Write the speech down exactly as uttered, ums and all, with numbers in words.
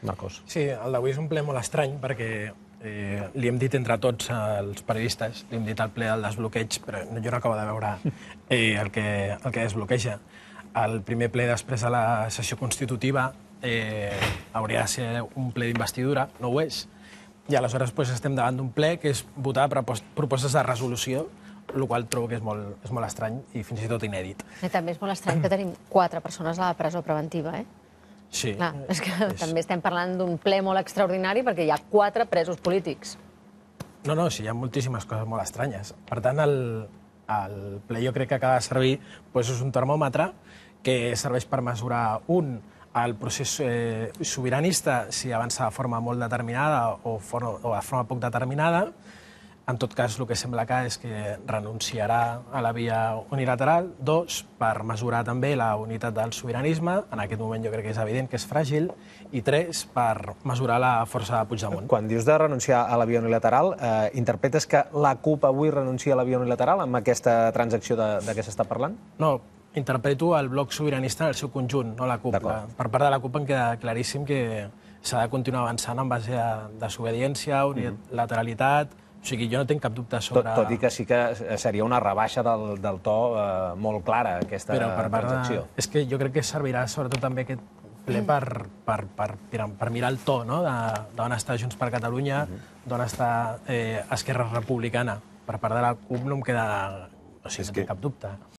Marcos. Sí, el d'avui és un ple molt estrany perquè eh, li hem dit entre tots els periodistes, li hem dit al ple del desbloqueig, però jo no acabo de veure eh, el, que, el que desbloqueja. El primer ple després de la sessió constitutiva eh, hauria de ser un ple d'investidura, no ho és, i aleshores doncs, estem davant d'un ple que és votar propostes de resolució, el qual trobo que és molt, és molt estrany i fins i tot inèdit. I també és molt estrany que tenim quatre persones a la presó preventiva, eh? Sí. Clar, és que és... també estem parlant d'un ple molt extraordinari perquè hi ha quatre presos polítics. No, no, sí, hi ha moltíssimes coses molt estranyes. Per tant, el, el ple jo crec que acaba de servir, doncs és un termòmetre que serveix per mesurar, un, el procés eh, sobiranista, si avança de forma molt determinada o, for o de forma poc determinada. En tot cas, el que sembla que és que renunciarà a la via unilateral. Dos, per mesurar també la unitat del sobiranisme. En aquest moment jo crec que és evident que és fràgil. I tres, per mesurar la força de Puigdemont. Quan dius de renunciar a la via unilateral, eh, interpretes que la CUP avui renuncia a la via unilateral amb aquesta transacció de, de què s'està parlant? No, interpreto el bloc sobiranista en el seu conjunt, no la CUP. La, per part de la CUP em queda claríssim que s'ha de continuar avançant en base a desobediència, unilateralitat. Mm-hmm. O sigui, jo no tinc cap dubte sobre... Tot, tot i que sí que seria una rebaixa del, del to eh, molt clara, aquesta Però per part transacció. De... És que jo crec que servirà sobretot també aquest ple per, per, per, per, per mirar el to, no?, de, d'on està Junts per Catalunya, mm-hmm. d'on està eh, Esquerra Republicana. Per part de la CUP no em queda... O sigui, no tinc cap dubte.